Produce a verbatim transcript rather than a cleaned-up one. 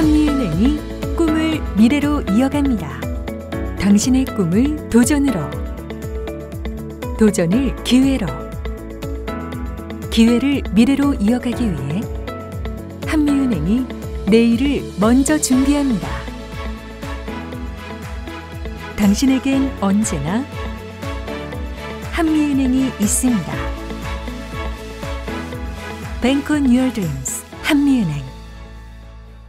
한미은행이 꿈을 미래로 이어갑니다. 당신의 꿈을 도전으로, 도전을 기회로, 기회를 미래로 이어가기 위해 한미은행이 내일을 먼저 준비합니다. 당신에겐 언제나 한미은행이 있습니다. Bank on your dreams, 한미은행.